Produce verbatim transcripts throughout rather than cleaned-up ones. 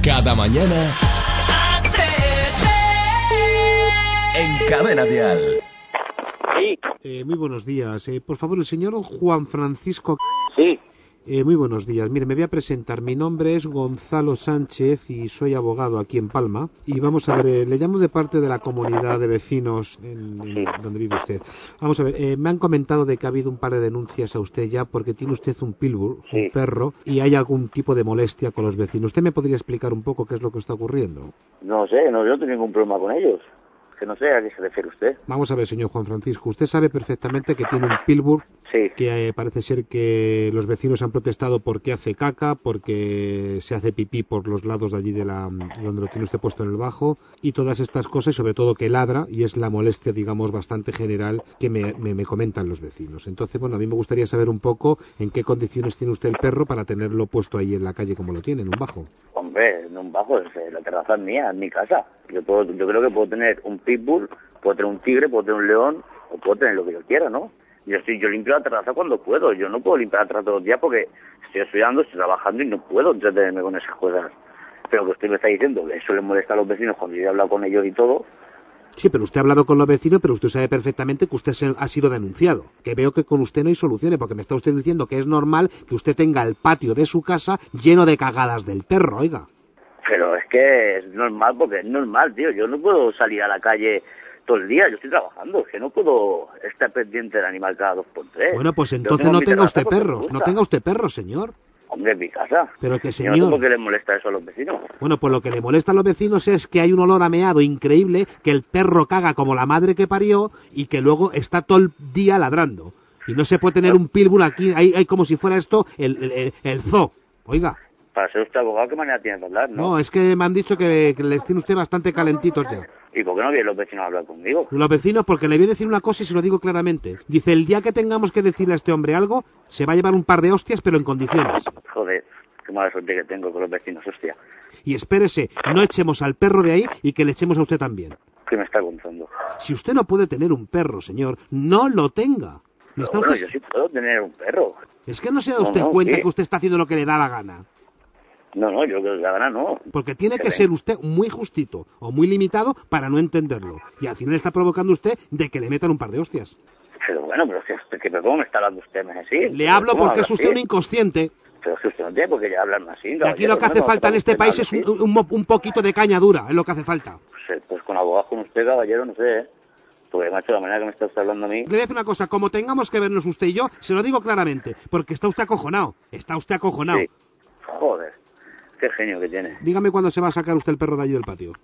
Cada mañana en Cadena Dial. Sí. Eh, muy buenos días. Eh, por favor, el señor Juan Francisco. Sí. Eh, muy buenos días. Mire, me voy a presentar. Mi nombre es Gonzalo Sánchez y soy abogado aquí en Palma. Y vamos a ver, eh, le llamo de parte de la comunidad de vecinos en, en Sí. donde vive usted. Vamos a ver, eh, me han comentado de que ha habido un par de denuncias a usted ya porque tiene usted un pitbull, Sí. un perro, y hay algún tipo de molestia con los vecinos. ¿Usted me podría explicar un poco qué es lo que está ocurriendo? No sé, no, yo no tengo ningún problema con ellos. Que no sé a qué se refiere usted. Vamos a ver, señor Juan Francisco, usted sabe perfectamente que tiene un pitbull Sí. que eh, parece ser que los vecinos han protestado porque hace caca, porque se hace pipí por los lados de allí de la donde lo tiene usted puesto en el bajo y todas estas cosas, y sobre todo que ladra, y es la molestia, digamos, bastante general que me, me, me comentan los vecinos. Entonces, bueno, a mí me gustaría saber un poco en qué condiciones tiene usted el perro para tenerlo puesto ahí en la calle como lo tiene, en un bajo. Hombre, en un bajo, es, eh, la terraza es mía, es mi casa. Yo puedo, yo creo que puedo tener un pitbull, puedo tener un tigre, puedo tener un león, o puedo tener lo que yo quiera, ¿no? Yo estoy, yo limpio la terraza cuando puedo. Yo no puedo limpiar la terraza todos los días porque estoy estudiando, estoy trabajando y no puedo entretenerme con esas cosas. Pero que usted me está diciendo que eso le molesta a los vecinos cuando yo he hablado con ellos y todo. Sí, pero usted ha hablado con los vecinos, pero usted sabe perfectamente que usted se- ha sido denunciado. Que veo que con usted no hay soluciones, porque me está usted diciendo que es normal que usted tenga el patio de su casa lleno de cagadas del perro, oiga. Pero es que es normal, porque es normal, tío. Yo no puedo salir a la calle todo el día, yo estoy trabajando, es que no puedo estar pendiente del animal cada dos por tres. Bueno, pues Yo entonces tengo no mi tenga terraza usted porque me perros, no gusta. tenga usted perros, señor. Hombre, en mi casa. Pero que, Yo no sé señor, por qué les molesta eso a los vecinos. bueno, pues lo que le molesta a los vecinos es que hay un olor a meado increíble, que el perro caga como la madre que parió y que luego está todo el día ladrando. Y no se puede tener un pitbull aquí, hay, hay como si fuera esto el, el, el- el zoo, oiga. Para ser usted abogado, ¿qué manera tiene de hablar, no? No, es que me han dicho que, que les tiene usted bastante calentitos ya. ¿Y por qué no vienen los vecinos a hablar conmigo? Los vecinos, porque le voy a decir una cosa y se lo digo claramente. Dice, el día que tengamos que decirle a este hombre algo, se va a llevar un par de hostias, pero en condiciones. Joder, qué mala suerte que tengo con los vecinos, hostia. Y espérese, no echemos al perro de ahí y que le echemos a usted también. ¿Qué me está contando? Si usted no puede tener un perro, señor, no lo tenga. ¿Me Pero está bueno, usted- yo sí puedo tener un perro. Es que no se da No, usted no, cuenta sí. que usted está haciendo lo que le da la gana. No, no, yo creo que la gana no. Porque tiene Que que ven. ser usted muy justito o muy limitado para no entenderlo. Y al final está provocando usted de que le metan un par de hostias. Pero bueno, pero es que, que pero ¿cómo me está hablando usted así? Le hablo ¿Cómo porque habla es usted así? un inconsciente. Pero es que usted no tiene por qué hablarme así. Y aquí lo que hace falta en este país es un, un, un poquito de caña dura, es lo que hace falta. Pues, eh, pues con abogados con usted, caballero, no sé, ¿eh? Porque, macho, la manera que me está usted hablando a mí... Le voy a decir una cosa, como tengamos que vernos usted y yo, se lo digo claramente, porque está usted acojonado, está usted acojonado. Sí. Joder, qué genio que tiene. Dígame cuándo se va a sacar usted el perro de allí del patio.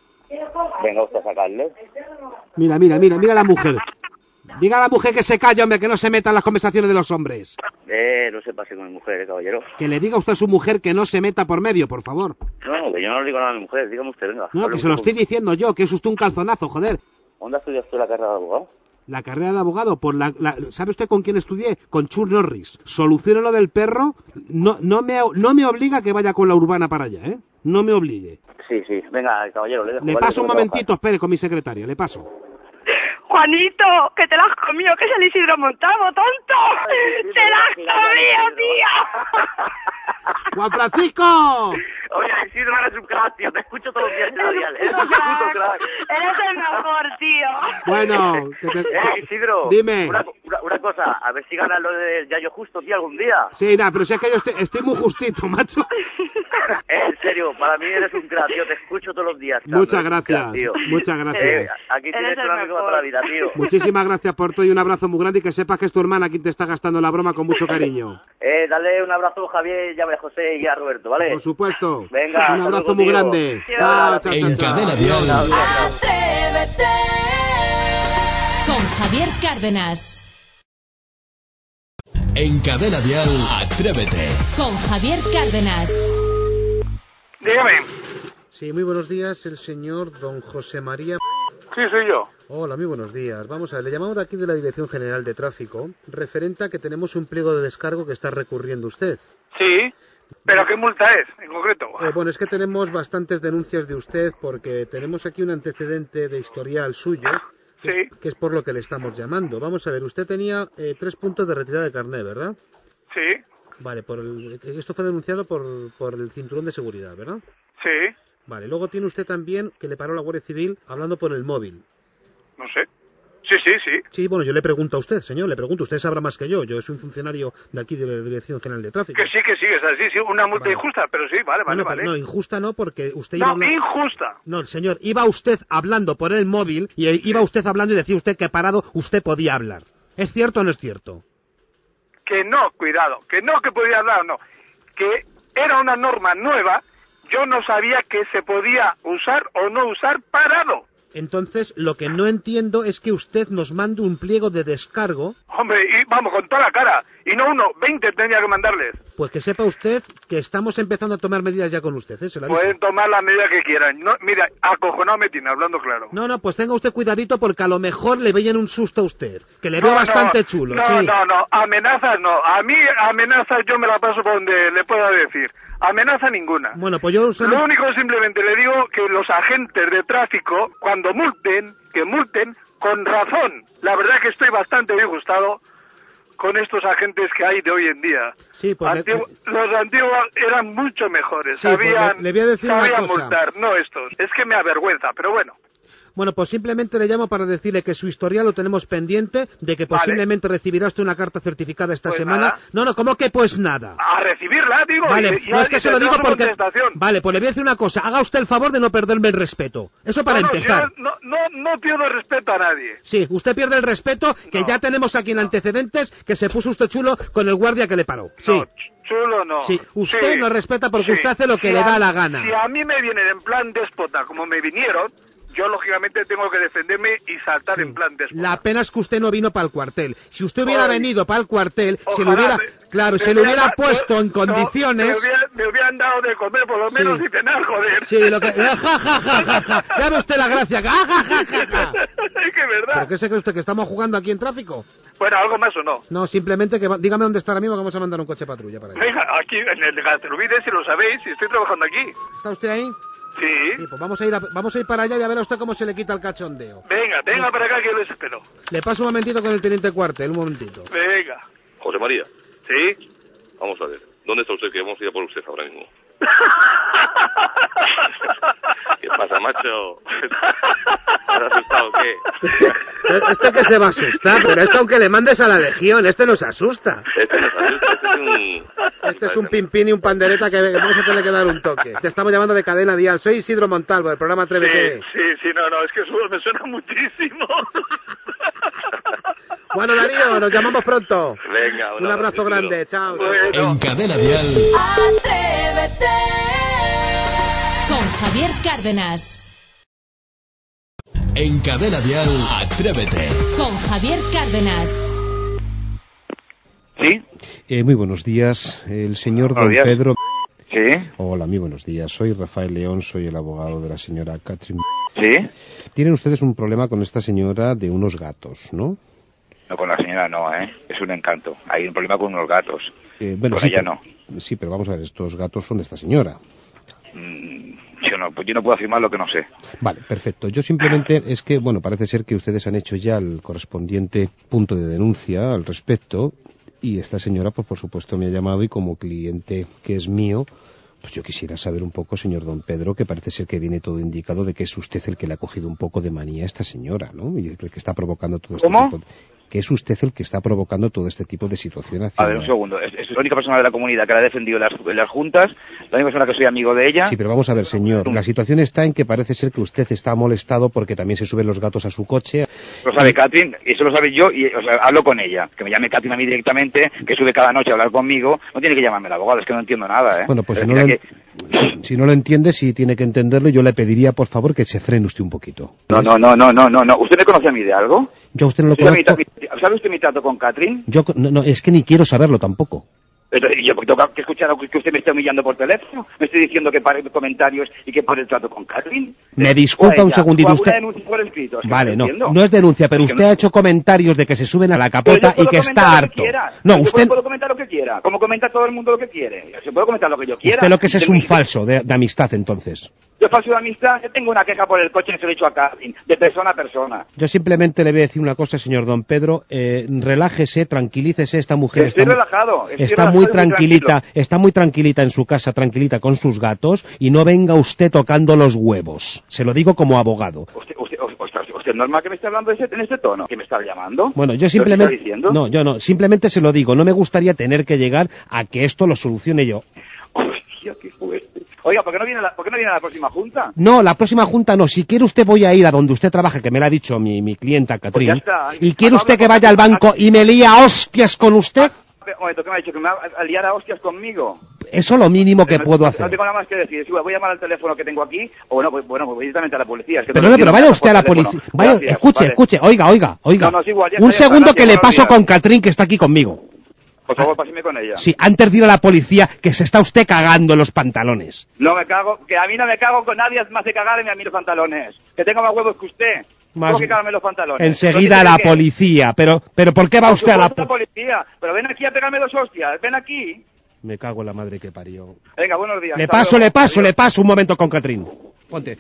Venga usted a sacarle. Mira, mira, mira, mira a la mujer. Diga a la mujer que se calle, hombre, que no se meta en las conversaciones de los hombres. Eh, no se pase con mi mujer, eh, caballero. Que le diga usted a su mujer que no se meta por medio, por favor. No, no, que yo no le digo nada a mi mujer, dígame usted, venga. No, hable que se lo un estoy poco. diciendo yo, que es usted un calzonazo, joder. ¿Dónde ha estudiado usted la carrera de abogado? La carrera de abogado, por la, la- ¿sabe usted con quién estudié? Con Chuck Norris. Solucione lo del perro, no, no, me, no me obliga a que vaya con la urbana para allá, ¿eh? No me obligue. Sí, sí, venga, caballero, le dejo. Le vale, paso un tengo que momentito, espere, con mi secretaria, le paso. Juanito, que te la has comido, que es el Isidro Montalvo, tonto. ¡Te la has comido, tío! ¡Juan Francisco! Oye, Isidro, eres un crack, tío, te escucho todos los días en la dial, eres un Crack. puto crack. Eres el mejor, tío. Bueno, que te- Eh, Isidro, Dime. Una, una, una cosa, a ver si gana lo de Yayo Justo, tío, algún día. Sí, nada, pero si es que yo estoy, estoy muy justito, macho. Eh, en serio, para mí eres un crack, tío, te escucho todos los días. tío, Muchas eres un crack, gracias, tío. muchas Eh, gracias. aquí tienes Eres el un amigo mejor. para la vida, tío. Muchísimas gracias por todo y un abrazo muy grande y que sepas que es tu hermana quien te está gastando la broma con mucho cariño. Eh, dale un abrazo a Javier, ya a José y a Roberto, ¿vale? Por supuesto. Venga, Un hasta abrazo luego, muy tío. grande. Tío. Chao, chao, En chao, chao. Cadena Dial. Chao, chao, chao. Atrévete con Javier Cárdenas. En Cadena Dial, Atrévete. Con Javier Cárdenas. Dígame. Sí, muy buenos días, el señor don José María. Sí, soy yo. Hola, muy buenos días. Vamos a ver, le llamamos de aquí de la Dirección General de Tráfico, referente a que tenemos un pliego de descargo que está recurriendo usted. Sí. ¿Pero qué multa es, en concreto? Eh, bueno, es que tenemos bastantes denuncias de usted porque tenemos aquí un antecedente de historial suyo, que, Sí. es, que es por lo que le estamos llamando. Vamos a ver, usted tenía eh, tres puntos de retirada de carné, ¿verdad? Sí. Vale, por el, esto fue denunciado por, por el cinturón de seguridad, ¿verdad? Sí, Vale, luego tiene usted también que le paró la Guardia Civil hablando por el móvil. no sé. Sí, sí, sí. Sí, bueno, yo le pregunto a usted, señor, le pregunto, usted sabrá más que yo, yo soy un funcionario de aquí de la Dirección General de Tráfico. Que sí, que sí, es así, sí, una multa Vale. injusta, pero sí, vale, vale, no, no, vale. no, injusta no, porque usted iba No, hablando... injusta. No, señor, iba usted hablando por el móvil y iba usted hablando y decía usted que parado usted podía hablar. ¿Es cierto o no es cierto? Que no, cuidado, que no que podía hablar, no. Que era una norma nueva, yo no sabía que se podía usar o no usar parado. Entonces, lo que no entiendo es que usted nos mande un pliego de descargo, Hombre, y vamos, con toda la cara. Y no uno, veinte tenía que mandarles. pues que sepa usted que estamos empezando a tomar medidas ya con usted, ¿eh? Se lo aviso. Pueden tomar la medida que quieran. No, mira, acojonado me tiene, hablando claro. No, no, pues tenga usted cuidadito porque a lo mejor le veían un susto a usted, que le veo No, bastante no, chulo, No, sí. no, no, amenazas no. A mí amenazas yo me la paso por donde le pueda decir. Amenaza ninguna. Bueno, pues yo... Lo único simplemente le digo que los agentes de tráfico, cuando multen, que multen con razón. La verdad que estoy bastante disgustado con estos agentes que hay de hoy en día. Sí, pues le- Antigu- Los antiguos eran mucho mejores, Sí, pues sabían, le- le voy a decir una sabían cosa. multar, no estos. Es que me avergüenza, pero bueno. Bueno, pues simplemente le llamo para decirle que su historial lo tenemos pendiente, de que Vale. posiblemente recibirá usted una carta certificada esta Pues semana. nada. No, no, ¿cómo que pues nada? A recibirla, digo. Vale, y, y no es que y se lo tendrá digo su porque... contestación. Vale, pues le voy a decir una cosa, haga usted el favor de no perderme el respeto. Eso para No, no, empezar. yo no, no, no pierdo respeto a nadie. Sí, usted pierde el respeto, que No. ya tenemos aquí en antecedentes que se puso usted chulo con el guardia que le paró. Sí. No, chulo no. Sí, usted no respeta porque sí. usted hace lo que Si le a- da la gana. Si a mí me vienen en plan déspota como me vinieron, yo lógicamente tengo que defenderme y saltar Sí. en plan déspota. La pena es que usted no vino para el cuartel. Si usted hubiera Ay. venido para el cuartel, se le Ojalá hubiera, me- claro, me se le hubiera hubiera- puesto en no, condiciones. Me, hubiera- me hubieran dado de comer por lo menos Sí. y cenar, joder. Sí, lo que. Ja, ja, ja, ja, ja. Ya ve usted la gracia. Ja, ja, ja, ja, ja. Es que es verdad. ¿Pero qué se cree usted? ¿Que estamos jugando aquí en tráfico? Bueno, algo más o no. No, simplemente que. va- Dígame dónde está ahora mismo, que vamos a mandar un coche patrulla para allá. Venga, aquí en el Gastrovides, si lo sabéis, si estoy trabajando aquí. ¿Está usted ahí? Sí. Sí, pues vamos a ir, a- vamos a ir para allá y a ver a usted cómo se le quita el cachondeo. Venga, venga para acá que yo les espero. Le paso un momentito con el teniente cuartel, un momentito. Venga. José María, ¿Sí? vamos a ver. ¿Dónde está usted? Que vamos a ir a por usted ahora mismo. ¿Qué pasa, macho? ¿Estás asustado o qué? Este que se va a asustar, pero este aunque le mandes a la legión, este nos asusta. Este no es asusta, este es un... Este es un pimpín y un pandereta que vamos a tener que dar un toque. Te estamos llamando de Cadena Dial. Soy Isidro Montalvo, del programa Atrévete. Sí, sí, sí, no, no, es que eso me suena muchísimo. Bueno, Darío, nos llamamos pronto. Venga, Un abrazo grande, chao. Bueno. En Cadena Dial. Atrévete con Javier Cárdenas. En Cadena Dial, Atrévete. Con Javier Cárdenas. ¿Sí? Eh, muy buenos días, el señor Buenos don días. Pedro. ¿Sí? Hola, muy buenos días. Soy Rafael León, soy el abogado de la señora Catherine. ¿Sí? Tienen ustedes un problema con esta señora de unos gatos, ¿no? No, con la señora no, ¿eh? Es un encanto. Hay un problema con unos gatos. Eh, bueno, Con sí, ella pero, sí, pero vamos a ver, estos gatos son de esta señora. Mm, yo no, pues yo no puedo afirmar lo que no sé. Vale, perfecto. Yo simplemente es que, bueno, parece ser que ustedes han hecho ya el correspondiente punto de denuncia al respecto y esta señora, pues por supuesto me ha llamado y como cliente que es mío, pues yo quisiera saber un poco, señor don Pedro, que parece ser que viene todo indicado de que es usted el que le ha cogido un poco de manía a esta señora, ¿no? Y el que está provocando todo este ¿Cómo? tipo de... que es usted el que está provocando todo este tipo de situación hacia... A ver, un segundo. Es, es la única persona de la comunidad que la ha defendido en las, en las juntas, la única persona que soy amigo de ella. Sí, pero vamos a ver, señor. La situación está en que parece ser que usted está molestado porque también se suben los gatos a su coche. Lo sabe Catherine, y eso lo sabe yo, y o sea, hablo con ella. Que me llame Catherine a mí directamente, que sube cada noche a hablar conmigo. No tiene que llamarme el abogado, es que no entiendo nada, ¿eh? Bueno, pues si Pero no, lo, mira en- si no lo entiende, sí tiene que entenderlo. Yo le pediría, por favor, que se frene usted un poquito. que- No, no, no, no, no, no, no. ¿Usted me conoce a mí de algo? Yo a usted no lo ¿Sabe, mi conozco. tra- ¿Sabe usted mi trato con Catherine? Yo, co- no, no, es que ni quiero saberlo tampoco. Pero yo tengo que escuchar que usted me está humillando por teléfono. Me estoy diciendo que pare comentarios y que pare el trato con Catherine. Me ¿O disculpa a un ella? segundito, ¿O alguna usted... denuncia por escrito? Es que Vale, no, entiendo. no es denuncia, pero Es que usted no- ha hecho comentarios de que se suben a la Pero capota yo puedo y que comentar está lo que harto. quiera. No, Yo usted, puedo comentar lo que quiera. Como comenta todo el mundo lo que quiere. Se puede comentar lo que yo quiera. usted lo que es es Tengo- un falso de, de amistad, entonces. Yo paso de amistad, yo tengo una queja por el coche que se lo he hecho a Carmen, de persona a persona. Yo simplemente le voy a decir una cosa, señor Don Pedro, eh, relájese, tranquilícese, esta mujer Estoy está, relajado, estoy está relajado muy y tranquilita, tranquilo. está muy tranquilita en su casa, tranquilita con sus gatos, y no venga usted tocando los huevos. Se lo digo como abogado. Usted, usted, usted, usted es normal que me esté hablando de ese, en este tono, que me está llamando. Bueno, yo ¿Lo simplemente... está diciendo? No, yo no, simplemente se lo digo, no me gustaría tener que llegar a que esto lo solucione yo. Hostia, qué fuerte. Oiga, ¿por qué no viene la, ¿por qué no viene a la próxima junta? No, la próxima junta no. Si quiere usted voy a ir a donde usted trabaja, que me lo ha dicho mi, mi clienta Catrín. Pues ya está. Y quiere Habla usted que con- vaya al banco y me lía hostias con usted. Un momento, ¿qué me ha dicho? ¿Que me va a liar a hostias conmigo? Eso es lo mínimo que No- puedo no, hacer. No tengo nada más que decir. Sí, voy a llamar al teléfono que tengo aquí, o no, pues, bueno, pues voy directamente a la policía. Es que Pero no no, lo pero entiendo vaya nada usted a por la teléfono. policía. Vaya, Gracias, escuche, vale. escuche. Oiga, oiga, oiga. No, no, es igual, ya Un está, ya está, segundo gracias, que le buenos paso días. con Catrín, que está aquí conmigo. Por favor, páseme con ella. Sí, antes de ir a la policía, que se está usted cagando en los pantalones. No me cago, que a mí no me cago con nadie más de cagarme a mí los pantalones. Que tengo más huevos que usted. Más- Tengo que cagarme los pantalones. Enseguida a ¿Pero la qué? policía. Pero, pero ¿por qué va Por usted a la supuesto, policía? policía? Pero ven aquí a pegarme dos hostias, ven aquí. Me cago en la madre que parió. Venga, buenos días. Le hasta paso, luego. le paso, Adiós. le paso un momento con Catrín. Ponte.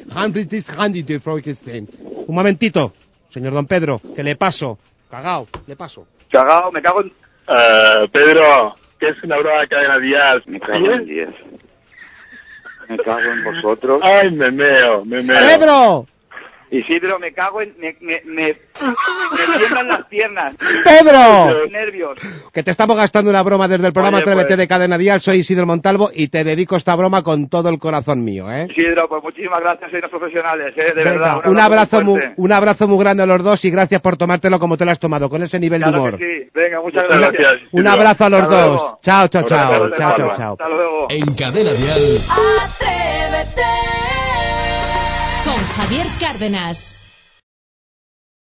Un momentito, señor Don Pedro, que le paso. Cagao, le paso. Cagao, me cago en... Eh, Pedro, que es una broma de cadena dial. Me cago en diez. Me cago en vosotros. Ay, me meo, me meo. ¡Pedro! Isidro, me cago en... Me, me, me, me tiemblan las piernas. ¡Pedro! Nervios. Que te estamos gastando una broma desde el programa Oye, Atrévete pues. de Cadena Dial. Soy Isidro Montalvo y te dedico esta broma con todo el corazón mío, ¿eh? Isidro, pues muchísimas gracias, sois unos profesionales, ¿eh? De Venga, verdad. un abrazo, muy muy, fuerte. un abrazo muy grande a los dos y gracias por tomártelo como te lo has tomado, con ese nivel de Claro humor. que sí. Venga, muchas Muchas gracias. gracias. Un abrazo a los Hasta dos. luego. Chao, chao, Un chao. abrazo, Chao, chao, Hasta chao. Hasta luego. En Cadena Dial. Atrévete con Javier Cárdenas.